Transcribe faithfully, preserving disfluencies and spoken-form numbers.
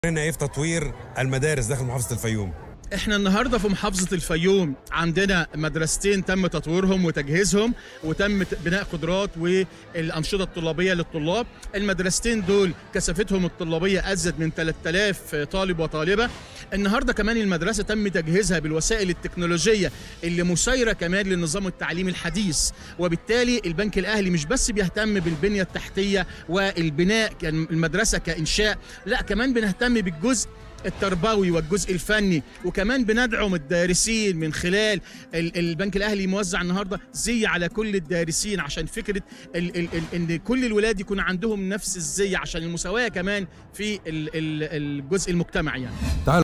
هنا ايه في تطوير المدارس داخل محافظة الفيوم؟ احنا النهارده في محافظة الفيوم عندنا مدرستين تم تطويرهم وتجهيزهم وتم بناء قدرات والأنشطة الطلابية للطلاب. المدرستين دول كثافتهم الطلابية أزيد من ثلاثة آلاف طالب وطالبة. النهارده كمان المدرسة تم تجهيزها بالوسائل التكنولوجية اللي مسيرة كمان للنظام التعليمي الحديث، وبالتالي البنك الأهلي مش بس بيهتم بالبنية التحتية والبناء المدرسة كإنشاء، لا كمان بنهتم بالجزء التربوي والجزء الفني، وكمان بندعم الدارسين من خلال البنك الاهلي موزع النهارده زي على كل الدارسين عشان فكره ال ال ال ان كل الولاد يكون عندهم نفس الزي عشان المساواه كمان في الجزء المجتمعي يعني.